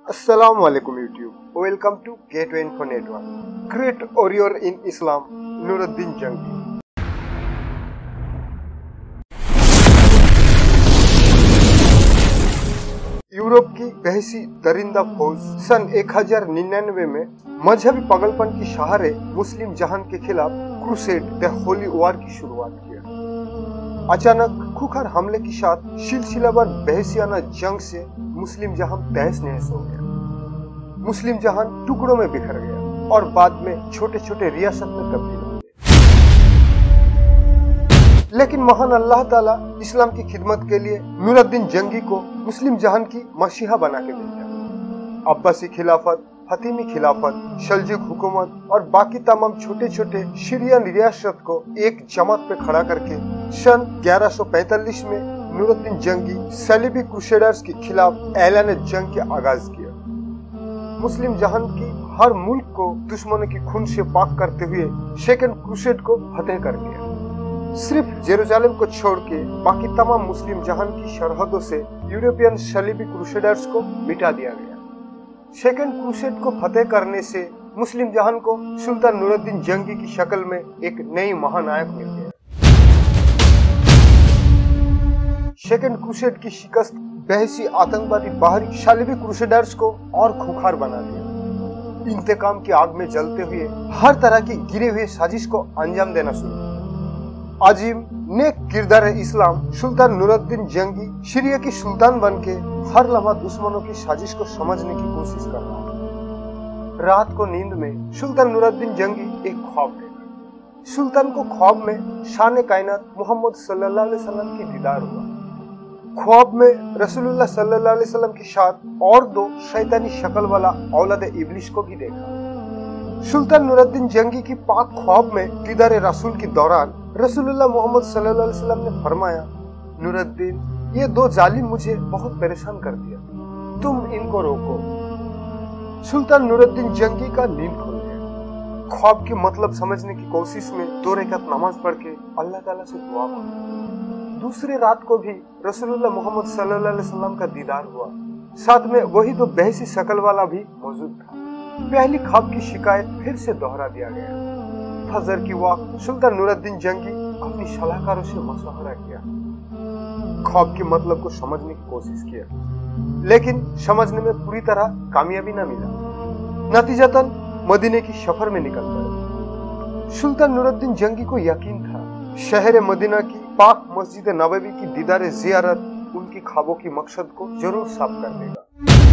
Assalamu alaikum YouTube. Welcome to Gateway Info Network. Great warrior in Islam, Nuruddin Jangi. Europe की बहसी दरिंदा फौज सन 1099 में मजहबी पागलपन की सहारे मुस्लिम जहान के खिलाफ क्रूसेड द होली वॉर की शुरुआत किया। अचानक खूंखार हमले के साथ सिलसिलावार बहसियाना जंग से मुस्लिम जहान तहस नहस हो गया। मुस्लिम जहान टुकड़ों में बिखर गया और बाद में छोटे छोटे रियासत में तब्दील हो गया। लेकिन महान अल्लाह ताला इस्लाम की खिदमत के लिए नुरुद्दीन जंगी को मुस्लिम जहान की मसीहा बना के भेजा। अब्बासी खिलाफत, फतीमी खिलाफत, सल्जुक हुकूमत और बाकी तमाम छोटे छोटे सीरियन रियासत को एक जमात पे खड़ा करके सन 1145 में नुरुद्दीन जंगी सलीबी क्रूसेडर्स के खिलाफ ऐलान जंग के आगाज किया। मुस्लिम जहान की हर मुल्क को दुश्मनों की खून से पाक करते हुए सेकंड क्रूसेड को फतेह कर लिया। सिर्फ जेरूसलम को छोड़ के बाकी तमाम मुस्लिम जहान की सरहदों से यूरोपियन सलीबी क्रूसेडर्स को मिटा दिया गया। सेकंड क्रूसेड को फतेह करने से मुस्लिम जहान को सुल्तान नुरुद्दीन जंगी की शक्ल में एक नई महानायक मिल गया। सेकंड क्रूसेड की शिकस्त बहसी आतंकवादी बाहरी सलीबी क्रूसेडर्स को और खूंखार बना दिया। इंतकाम की आग में जलते हुए हर तरह की गिरे हुए साजिश को अंजाम देना शुरू किया। अजीम नेक किरदार इस्लाम सुल्तान नुरुद्दीन जंगी सीरिया की सुल्तान बनके हर लम्हा दुश्मनों की साजिश को समझने की कोशिश कर रहा है। रात को नींद में सुल्तान नुरुद्दीन जंगी एक ख्वाब देखा। सुल्तान को ख्वाब में शान कायनात मोहम्मद सल्लल्लाहु अलैहि वसल्लम की दीदार हुआ। ख्वाब में रसूलुल्लाह सल्लल्लाहु अलैहि वसल्लम के साथ और दो शैतानी शक्ल वाला औलाद इब्लिस को भी देखा। सुल्तान नुरुद्दीन जंगी की पाक ख्वाब में दीदार रसूल के दौरान रसूलुल्लाह मोहम्मद सल्लल्लाहु अलैहि वसल्लम ने फरमाया, नुरुद्दीन, ये दो जालिम मुझे बहुत परेशान कर दिया, तुम इनको रोको। सुल्तान नुरुद्दीन जंगी का नींद खुल गया। ख्वाब के मतलब समझने की कोशिश में 2 रकात नमाज पढ़ के अल्लाह ताला से दुआ मांगी। दूसरी रात को भी रसूलुल्लाह मोहम्मद सल्लल्लाहु अलैहि वसल्लम का दीदार हुआ। साथ में वही दो बहसी शक्ल वाला भी मौजूद था। पहली ख्वाब की शिकायत फिर से दोहरा दिया गया। फजर की वक्त सुल्तान नुरुद्दीन जंगी अपनी सलाहकारों से मशवरा किया। ख्वाब के मतलब को समझने की कोशिश किया, लेकिन समझने में पूरी तरह कामयाबी न मिला। नतीजतन मदीने की सफर में निकल पड़े। सुल्तान नुरुद्दीन जंगी को यकीन था शहर मदीना की पाक मस्जिद नबवी की दीदार ज़ियारत उनकी ख्वाबों की मकसद को जरूर साफ कर देगा।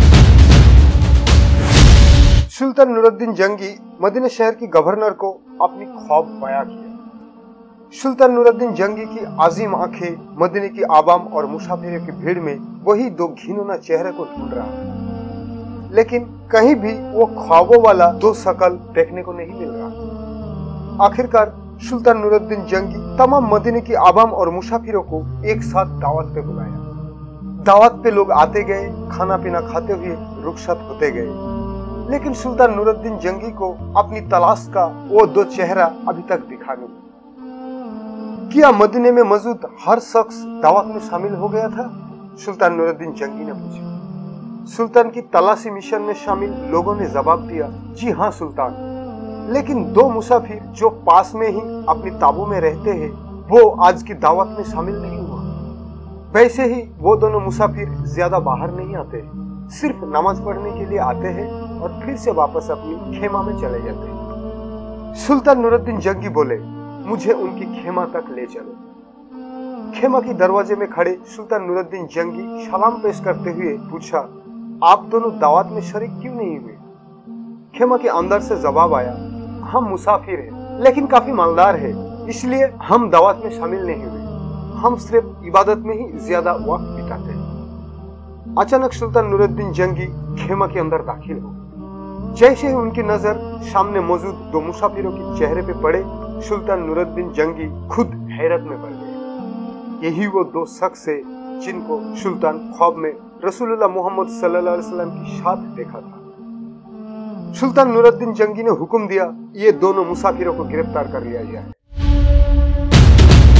सुल्तान नुरुद्दीन जंगी मदीना शहर की गवर्नर को अपनी ख्वाब बयां किया। सुल्तान नुरुद्दीन जंगी की अजीम आंखें मदीने की आवाम और मुसाफिरों की भीड़ में वही दो घिनौना चेहरे को ढूंढ रहा है, लेकिन कहीं भी वो ख्वाबों वाला दो शक्ल देखने को नहीं मिल रहा। आखिरकार सुल्तान नुरुद्दीन जंगी तमाम मदीने की आवाम और मुसाफिरों को एक साथ दावत पे बुलाया। दावत पे लोग आते गए, खाना पीना खाते हुए रुखसत होते गए, लेकिन सुल्तान नुरुद्दीन जंगी को अपनी तलाश का वो दो चेहरा अभी तक दिखा नहीं। क्या मदीने में मौजूद हर शख्स दावत में शामिल हो गया था? सुल्तान नुरुद्दीन जंगी ने पूछा। सुल्तान की तलाशी मिशन में शामिल लोगों ने जवाब दिया, जी हाँ सुल्तान, लेकिन दो मुसाफिर जो पास में ही अपनी ताबू में रहते हैं वो आज की दावत में शामिल नहीं हुआ। वैसे ही वो दोनों मुसाफिर ज्यादा बाहर नहीं आते, सिर्फ नमाज पढ़ने के लिए आते हैं और फिर से वापस अपनी खेमा में चले जाते हैं। सुल्तान नुरुद्दीन जंगी बोले, मुझे उनकी खेमा तक ले चलो। खेमा की दरवाजे में खड़े सुल्तान नुरुद्दीन जंगी सलाम पेश करते हुए पूछा, आप दोनों दावत में शरीक क्यों नहीं हुए? खेमा के अंदर से जवाब आया, हम मुसाफिर हैं, लेकिन काफी मालदार है, इसलिए हम दावत में शामिल नहीं हुए। हम सिर्फ इबादत में ही ज्यादा वक्त बिताते हैं। अचानक सुल्तान नुरुद्दीन जंगी खेमा के अंदर दाखिल हो। जैसे ही उनकी नजर सामने मौजूद दो मुसाफिरों के चेहरे पे पड़े, सुल्तान नुरुद्दीन जंगी खुद हैरत में पड़ गए। यही वो दो शख्स है जिनको सुल्तान ख्वाब में रसूलुल्लाह मोहम्मद सल्लल्लाहु अलैहि वसल्लम के साथ देखा था। सुल्तान नुरुद्दीन जंगी ने हुक्म दिया, ये दोनों मुसाफिरों को गिरफ्तार कर लिया जाए।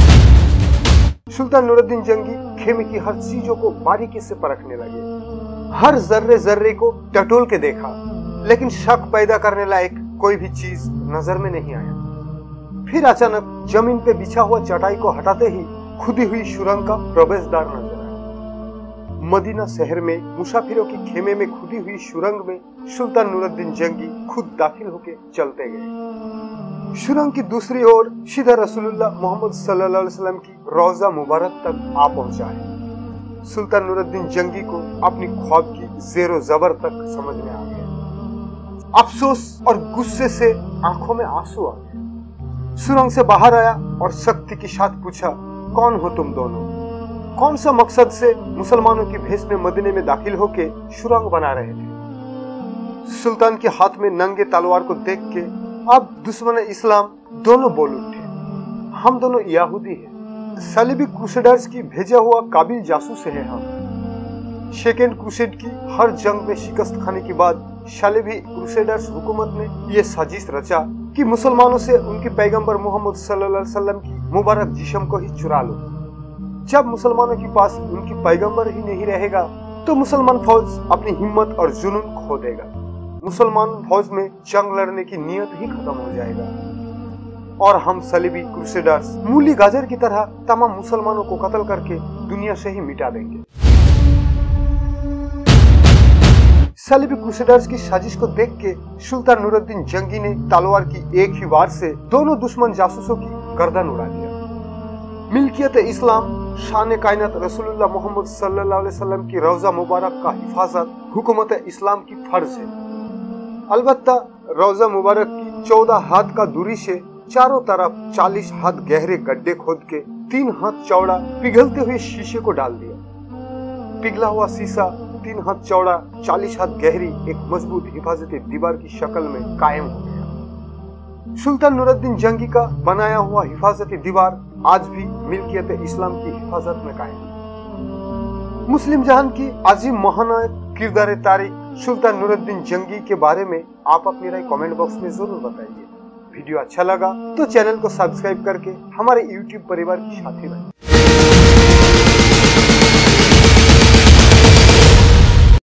सुल्तान नुरुद्दीन जंगी खेमे की हर चीजों को बारीकी से परखने लगे। हर जर्रे जर्रे को टटोल के देखा, लेकिन शक पैदा करने लायक कोई भी चीज नजर में नहीं आया। फिर अचानक जमीन पे बिछा हुआ चटाई को हटाते ही खुदी हुई सुरंग का प्रवेशद्वार नजर आया। मदीना शहर में मुसाफिरों की खेमे में खुदी हुई सुरंग में सुल्तान नूरुद्दीन जंगी खुद दाखिल होके चलते गए। सुरंग की दूसरी ओर सीधा रसूलुल्लाह मोहम्मद सल्लल्लाहु अलैहि वसल्लम की रोजा मुबारक तक आ पहुंचा है। सुल्तान नूरुद्दीन जंगी को अपनी ख्वाब की जेरो जबर तक समझ में आ गया। अफसोस और गुस्से से आंखों में आंसू आ गए। सुरंग से बाहर आया और सख्ती के साथ पूछा, कौन हो तुम दोनों? कौन सा मकसद से मुसलमानों की भेष में मदीने में दाखिल होके सुरंग बना रहे थे? सुल्तान के हाथ में नंगे तलवार को देख के अब दुश्मन इस्लाम दोनों बोल उठे, हम दोनों यहूदी हैं, सलीबी क्रूसेडर्स की भेजा हुआ काबिल जासूस है हम। सेकेंड क्रूसेड की हर जंग में शिकस्त खाने के बाद सलीबी क्रूसेडर्स हुकूमत ने यह साजिश रचा कि मुसलमानों से उनके पैगंबर मोहम्मद सल्लल्लाहु अलैहि वसल्लम की मुबारक जिस्म को ही चुरा लो। जब मुसलमानों के पास उनकी पैगंबर ही नहीं रहेगा तो मुसलमान फौज अपनी हिम्मत और जुनून खो देगा। मुसलमान फौज में जंग लड़ने की नियत ही खत्म हो जाएगा और हम सलीबी क्रूसेडर्स मूली गाजर की तरह तमाम मुसलमानों को कत्ल करके दुनिया से ही मिटा देंगे। सलीबी क्रूसेडर्स की साजिश को देख के सुल्तान नूरुद्दीन जंगी ने तलवार की एक ही वार से दोनों दुश्मन जासूसों की गर्दन उड़ा दिया। मिल्कियत इस्लाम, शान कायनात रसूलुल्लाह मोहम्मद सल्लल्लाहु अलैहि वसल्लम की रोजा मुबारक का हिफाजत हुकूमत इस्लाम की फर्ज है। अलबत्ता रोजा मुबारक की 14 हाथ का दूरी से चारों तरफ 40 हाथ गहरे गड्ढे खोद के 3 हाथ चौड़ा पिघलते हुए शीशे को डाल दिया। पिघला हुआ शीशा 3 हाथ चौड़ा 40 हाथ गहरी एक मजबूत हिफाजती दीवार की शक्ल में कायम हो गया। सुल्तान नूरुद्दीन जंगी का बनाया हुआ हिफाजती दीवार आज भी मिल्कियत इस्लाम की हिफाजत में कायम है। मुस्लिम जहान की अजीम महानायक किरदार तारीख सुल्तान नूरुद्दीन जंगी के बारे में आप अपनी राय कमेंट बॉक्स में जरूर बताइए। वीडियो अच्छा लगा तो चैनल को सब्सक्राइब करके हमारे YouTube परिवार की साथी बने।